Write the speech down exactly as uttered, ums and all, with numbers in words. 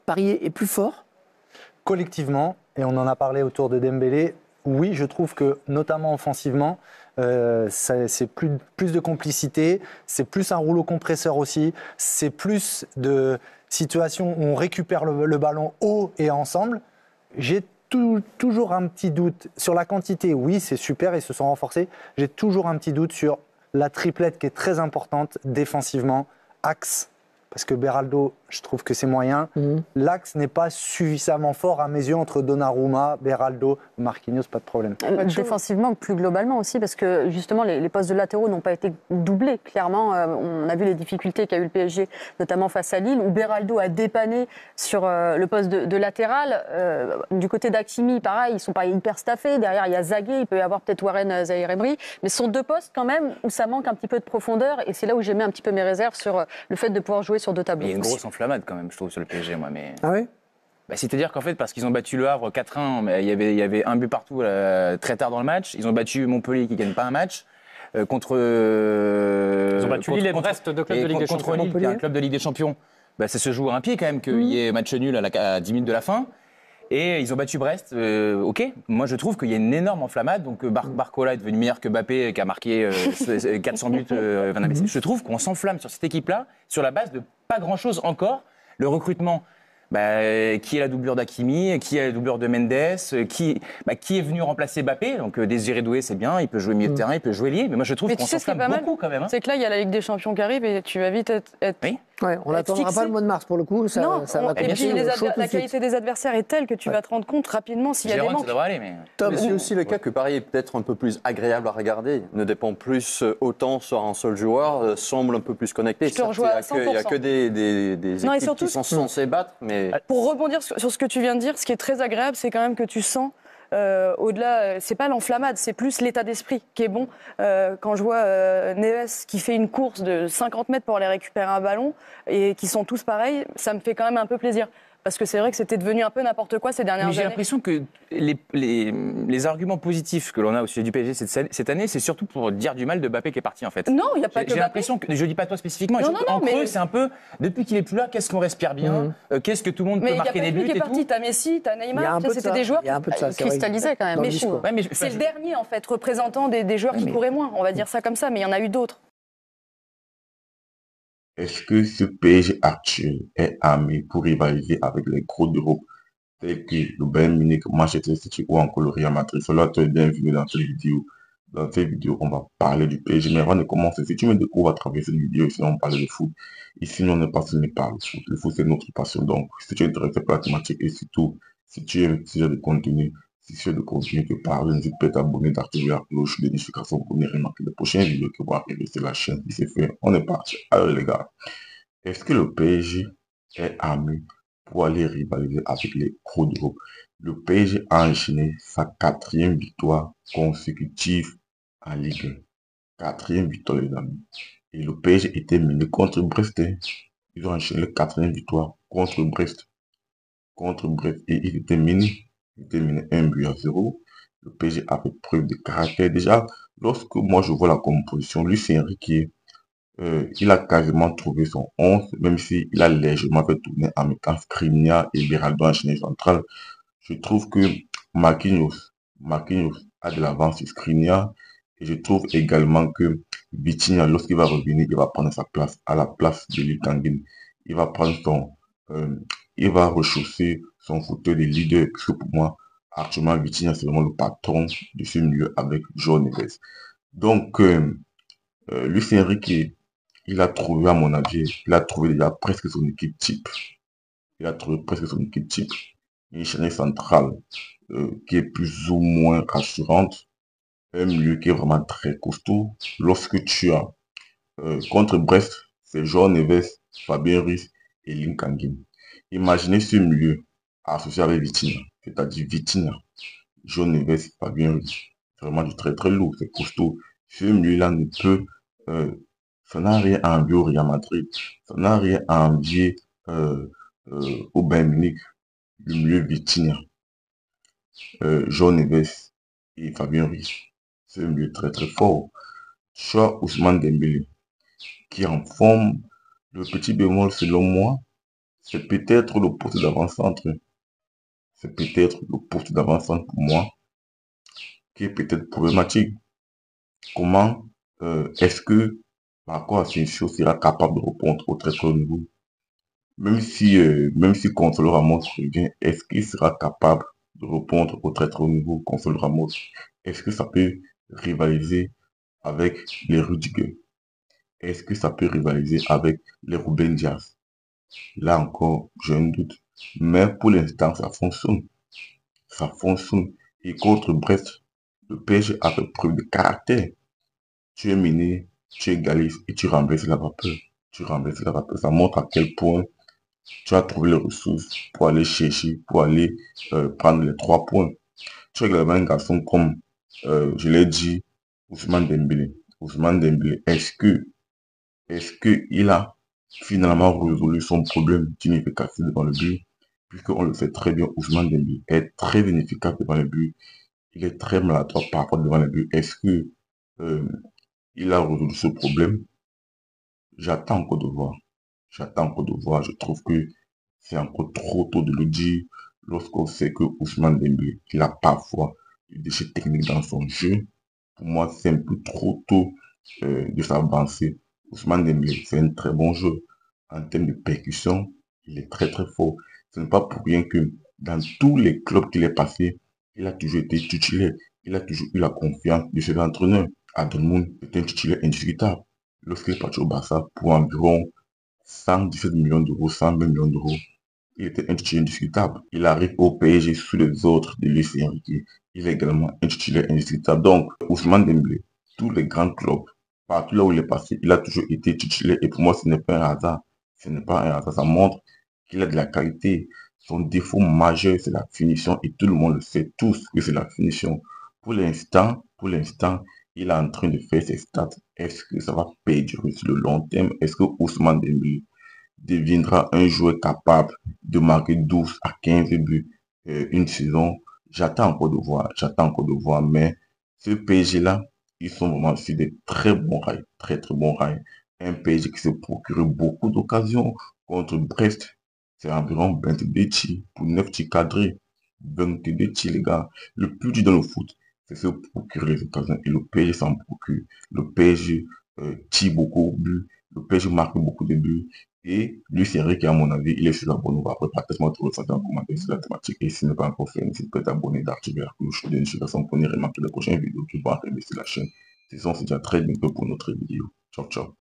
Paris est plus fort? Collectivement, et on en a parlé autour de Dembélé, oui, je trouve que, notamment offensivement, euh, ça- c'est plus, plus de complicité, c'est plus un rouleau compresseur aussi, c'est plus de situations où on récupère le, le ballon haut et ensemble. J'ai tou- toujours un petit doute sur la quantité, oui, c'est super, ils se sont renforcés. J'ai toujours un petit doute sur la triplette qui est très importante défensivement, axe, parce que Beraldo, je trouve que c'est moyen. Mhm. L'axe n'est pas suffisamment fort à mes yeux entre Donnarumma, Beraldo, Marquinhos, pas de problème. Euh, Défensivement, plus globalement aussi, parce que justement, les, les postes de latéraux n'ont pas été doublés. Clairement, euh, on a vu les difficultés qu'a eu le P S G, notamment face à Lille, où Beraldo a dépanné sur euh, le poste de, de latéral. Euh, du côté d'Hakimi, pareil, ils sont pas hyper staffés. Derrière, il y a Zagué, il peut y avoir peut-être Warren Zaïre-Emery. Mais ce sont deux postes quand même où ça manque un petit peu de profondeur. Et c'est là où j'ai mis un petit peu mes réserves sur euh, le fait de pouvoir jouer sur deux tableaux. Il y a une grosse enflammade quand même, je trouve, sur le P S G, moi. Mais... Ah oui? Bah, c'est-à-dire qu'en fait, parce qu'ils ont battu le Havre quatre un, mais il y avait, il y avait un but partout euh, très tard dans le match. Ils ont battu Montpellier qui ne gagne pas un match. Euh, contre, euh, Ils ont battu contre, Lille et contre- Brest, deux clubs et de Ligue des contre Champions. Lille, qui est un club de Ligue des Champions. Bah, ça se joue à un pied quand même qu'il y ait match nul à, la, à dix minutes de la fin. Et ils ont battu Brest. Euh, ok, moi je trouve qu'il y a une énorme enflammade. Donc Bar- Barcola est devenu meilleur que Mbappé, qui a marqué euh, quatre cents buts. Euh, Van Amel. Je trouve qu'on s'enflamme sur cette équipe-là, sur la base de pas grand-chose encore. Le recrutement, bah, qui est la doublure d'Hakimi, qui est la doublure de Mendes, qui, bah, qui est venu remplacer Mbappé. Donc euh, Désiré Doué, c'est bien, il peut jouer milieu de terrain, il peut jouer lié. Mais moi je trouve Mais qu'on tu sais ce qui est s'enflamme pas mal, beaucoup quand même. Hein. c'est que là, il y a la Ligue des Champions qui arrive et tu vas vite être. être- Oui. Ouais, on Être n'attendra fixé. pas le mois de mars pour le coup. Ça, non, ça on- va et commencer puis les au adver- chaud tout de la suite. qualité des adversaires est telle que tu vas te rendre compte rapidement s'il y a des Gérone, manques. ça devrait aller, mais... Tom, Mais c'est aussi le cas que Paris est peut-être un peu plus agréable à regarder, ne dépend plus autant sur un seul joueur, euh, semble un peu plus connecté. Je te Certes, rejoins à il n'y a, que des, des, des Non, et équipes surtout- qui sont censées battre, mais Pour rebondir sur, sur ce que tu viens de dire, ce qui est très agréable, c'est quand même que tu sens, euh, au-delà, euh, c'est pas l'enflammade, c'est plus l'état d'esprit qui est bon. Euh, quand je vois euh, Neves qui fait une course de cinquante mètres pour aller récupérer un ballon et qui sont tous pareils, ça me fait quand même un peu plaisir. Parce que c'est vrai que c'était devenu un peu n'importe quoi ces dernières Mais j'ai années. l'impression que les, les, les arguments positifs que l'on a au sujet du P S G cette, cette année, c'est surtout pour dire du mal de Mbappé qui est parti en fait. Non, il n'y a pas J'ai que j'ai Mbappé. l'impression que, je dis pas toi spécifiquement, Non, je non, trouve non, en mais- creux, c'est un peu, depuis qu'il est plus là, qu'est-ce qu'on respire bien, Mhm. euh, qu'est-ce que tout le monde Mais peut il n'y a marquer pas des que lui buts qui est et parti. tout. T'as Messi, t'as Il y a Neymar, un peu de c'était ça. des joueurs Il y a un peu de ça, c'est vrai. cristallisés quand même. Dans le Mais discours. Ouais, mais je- c'est enfin, le dernier en fait, représentant des, des joueurs Ouais, qui mais- couraient moins. On va dire ça comme ça, mais il y en a eu d'autres. Est-ce que ce P S G actuel est armé pour rivaliser avec les gros d'Europe tels que le Bayern Munich, Manchester City ou encore le Real Madrid? Cela, tu es bienvenu dans cette vidéo. Dans cette vidéo, on va parler du P S G. Mais avant de commencer, si tu me découvres à travers cette vidéo, ici on parle de foot. Ici, nous, on n'est pas passionné par le foot. Le foot, c'est notre passion. Donc, si tu es intéressé par la thématique et surtout, si tu aimes ce genre de contenu, si tu es de contenu que parle, n'hésite pas à t'abonner, d'activer la cloche de notification pour ne rien manquer des prochaines vidéos que vont arriver sur la chaîne. Si c'est fait, on est parti. Alors, les gars, est-ce que le P S G est armé pour aller rivaliser avec les gros d'Europe? Le P S G a enchaîné sa quatrième victoire consécutive en Ligue un. Quatrième victoire, les amis. Et le P S G était mené contre Brest. hein. Ils ont enchaîné la quatrième victoire contre Brest. Contre Brest. Et ils étaient menés. Ils étaient menés un but à zéro. Le P S G a fait preuve de caractère. Déjà, lorsque moi je vois la composition, Lucien Riquet, euh, il a quasiment trouvé son onze, même s'il a légèrement fait tourner en mettant Skriniar et Beraldo en chaîne centrale. Je trouve que Marquinhos, Marquinhos a de l'avance sur Skriniar. Et je trouve également que Vitinha, lorsqu'il va revenir, il va prendre sa place à la place de Litanguin. Il va prendre son, euh, il va rechausser son fauteuil de leader, parce que pour moi, actuellement, Vitinha, c'est vraiment le patron de ce milieu avec João Neves. Donc, euh, euh, Luis Enrique, il a trouvé, à mon avis, il a trouvé déjà presque son équipe type. Il a trouvé presque son équipe type. Une chaîne centrale euh, qui est plus ou moins rassurante. Un milieu qui est vraiment très costaud. Lorsque tu as euh, contre Brest, c'est João Neves, Fabien Ruiz et Linkangin. Imaginez ce milieu associé avec Vitinha, c'est-à-dire Vitinha, João Neves, Fabien Ruiz. C'est vraiment du très très lourd, c'est costaud. Ce milieu-là ne peut, euh, ça n'a rien à envier au Real Madrid, ça n'a rien à envier euh, euh, au Bayern Munich. Le milieu Vitinha, euh, João Neves et Fabien Ruiz. C'est un milieu très très fort. Soit Ousmane Dembélé, qui est en forme. Le petit bémol, selon moi, c'est peut-être le poste d'avant-centre. C'est peut-être le poste d'avant-centre pour moi qui est peut-être problématique. Comment euh, est-ce que Marco Asensio sera capable de répondre au très très haut niveau? Même si, euh, même si Gonzalo Ramos revient, est-ce qu'il sera capable de répondre au très très haut niveau, Gonzalo Ramos? Est-ce que ça peut rivaliser avec les Rudiger? Est-ce que ça peut rivaliser avec les Ruben Dias? Là encore, j'ai un doute. Mais pour l'instant, ça fonctionne. Ça fonctionne. Et contre Brest, le P S G a fait preuve de caractère. Tu es mené, tu égalises et tu remplaces la vapeur. Tu remplaces la vapeur. Ça montre à quel point tu as trouvé les ressources pour aller chercher, pour aller euh, prendre les trois points. Tu as également un garçon comme, euh, je l'ai dit, Ousmane Dembélé. Ousmane Dembélé, est-ce que, est-ce que il a finalement résolu son problème d'inefficacité devant le but? Puisqu'on le sait très bien, Ousmane Dembélé est très inefficace devant le but. Il est très maladroit parfois devant le but. Est-ce que euh, il a résolu ce problème? J'attends encore de voir. J'attends encore de voir. Je trouve que c'est encore trop tôt de le dire lorsqu'on sait que Ousmane Dembélé, il a parfois des déchets techniques dans son jeu. Pour moi, c'est un peu trop tôt euh, de s'avancer. Ousmane Dembélé, c'est un très bon joueur. En termes de percussion, il est très très fort. Ce n'est pas pour rien que dans tous les clubs qu'il est passé, il a toujours été titulaire. Il a toujours eu la confiance de ses entraîneurs. À Dortmund, c'est un titulaire indiscutable. Lorsqu'il est parti au Barça pour environ cent dix-sept millions d'euros, cent vingt millions d'euros, il était un titulaire indiscutable. Il arrive au P S G sous les ordres de Luis Enrique. Il est également un titulaire indiscutable. Donc, Ousmane Dembélé, tous les grands clubs, partout là où il est passé, il a toujours été titulaire. Et pour moi, ce n'est pas un hasard. Ce n'est pas un hasard. Ça montre qu'il a de la qualité. Son défaut majeur, c'est la finition. Et tout le monde le sait tous que c'est la finition. Pour l'instant, pour l'instant, il est en train de faire ses stats. Est-ce que ça va perdurer sur le long terme? Est-ce que Ousmane Dembélé deviendra un joueur capable de marquer douze à quinze buts euh, une saison? J'attends encore de voir, j'attends encore de voir, mais ce P S G-là, ils sont vraiment sur des très bons rails, très très bons rails. Un P S G qui se procure beaucoup d'occasions contre Brest, c'est environ vingt-deux tirs pour neuf tirs cadrés. vingt-deux tirs, les gars. Le plus dur dans le foot, c'est se procurer les occasions. Et le P S G s'en procure. Le P S G euh, tire beaucoup au but. Le P S G marque beaucoup de buts. Et lui, c'est vrai qu'à mon avis, il est sur la bonne voie. Après, partage-moi ton ressenti en commentaire sur la thématique. Et s'il n'est pas encore fait, n'hésite pas à t'abonner, d'activer la cloche de notification pour ne remarquer les prochaines vidéos qui vont arriver sur la chaîne. C'est ça, on se dit à très bientôt pour notre vidéo. Ciao, ciao.